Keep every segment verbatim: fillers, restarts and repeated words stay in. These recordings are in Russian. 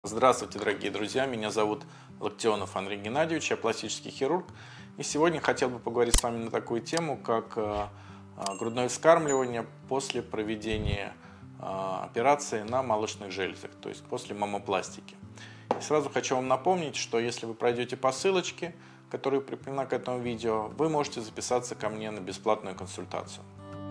Здравствуйте, дорогие друзья! Меня зовут Локтионов Андрей Геннадьевич, я пластический хирург. И сегодня хотел бы поговорить с вами на такую тему, как грудное вскармливание после проведения операции на молочных железах, то есть после мамопластики. И сразу хочу вам напомнить, что если вы пройдете по ссылочке, которая прикреплена к этому видео, вы можете записаться ко мне на бесплатную консультацию.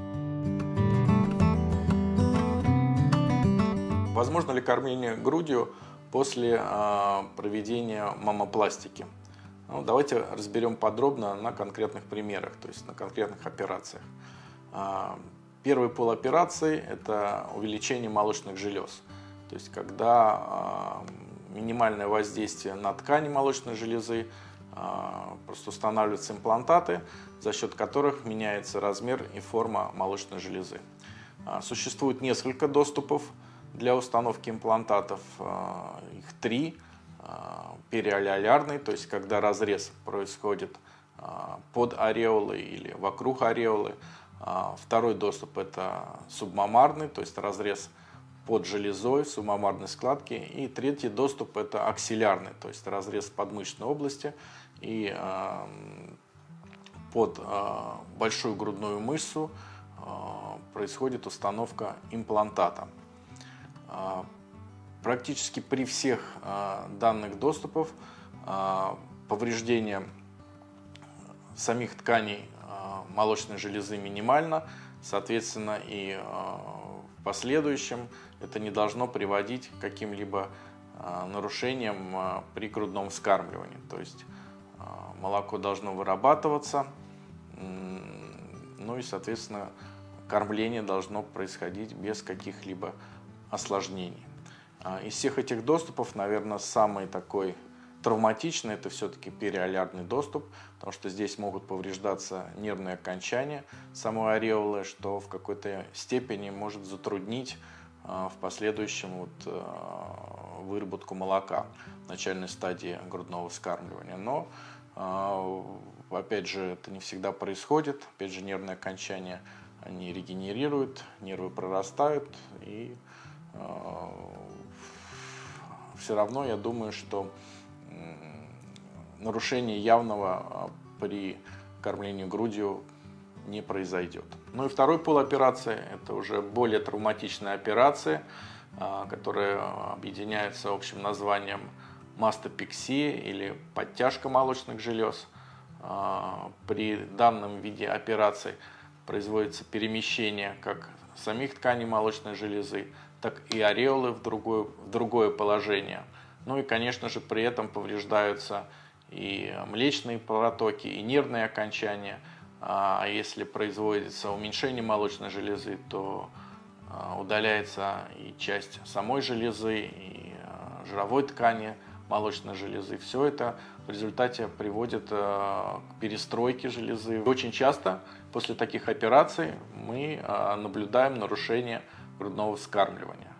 Возможно ли кормление грудью после э, проведения мамопластики? Ну, давайте разберем подробно на конкретных примерах, то есть на конкретных операциях. Э, первый пол операции – это увеличение молочных желез. То есть когда э, минимальное воздействие на ткани молочной железы, э, просто устанавливаются имплантаты, за счет которых меняется размер и форма молочной железы. Э, существует несколько доступов для установки имплантатов, их три. Периалялярный, то есть когда разрез происходит под ореолой или вокруг ореолы. Второй доступ – это субмамарный, то есть разрез под железой, субмамарной складки. И третий доступ – это аксиллярный, то есть разрез подмышечной области и под большую грудную мышцу происходит установка имплантата. Практически при всех данных доступах повреждение самих тканей молочной железы минимально, соответственно, и в последующем это не должно приводить к каким-либо нарушениям при грудном вскармливании. То есть молоко должно вырабатываться, ну и, соответственно, кормление должно происходить без каких-либо осложнений. Из всех этих доступов, наверное, самый такой травматичный – это все-таки периалярный доступ, потому что здесь могут повреждаться нервные окончания самой ореолы, что в какой-то степени может затруднить в последующем вот выработку молока в начальной стадии грудного вскармливания. Но, опять же, это не всегда происходит. Опять же, нервные окончания они регенерируют, нервы прорастают, и все равно я думаю, что нарушения явного при кормлении грудью не произойдет. Ну и второй пол операции – это уже более травматичная операция, которая объединяется общим названием мастопексия или подтяжка молочных желез. При данном виде операции производится перемещение как самих тканей молочной железы, так и ореолы в другое, в другое положение. Ну и, конечно же, при этом повреждаются и млечные протоки, и нервные окончания. А если производится уменьшение молочной железы, то удаляется и часть самой железы, и жировой ткани молочной железы. Все это в результате приводит к перестройке железы. Очень часто после таких операций мы наблюдаем нарушение грудного вскармливания.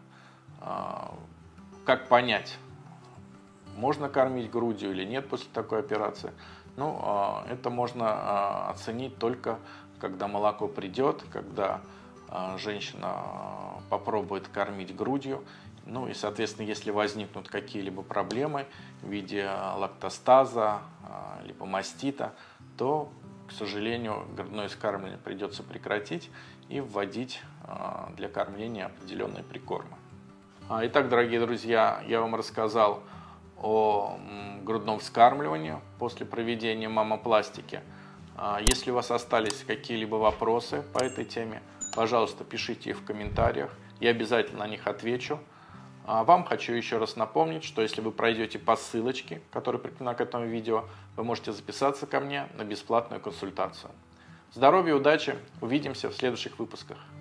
Как понять, можно кормить грудью или нет после такой операции? Ну, это можно оценить только когда молоко придет, когда женщина попробует кормить грудью. Ну и, соответственно, если возникнут какие-либо проблемы в виде лактостаза, либо мастита, то, к сожалению, грудное вскармливание придется прекратить и вводить для кормления определенные прикормы. Итак, дорогие друзья, я вам рассказал о грудном вскармливании после проведения мамопластики. Если у вас остались какие-либо вопросы по этой теме, пожалуйста, пишите их в комментариях, я обязательно на них отвечу. А вам хочу еще раз напомнить, что если вы пройдете по ссылочке, которая прикреплена к этому видео, вы можете записаться ко мне на бесплатную консультацию. Здоровья и удачи! Увидимся в следующих выпусках.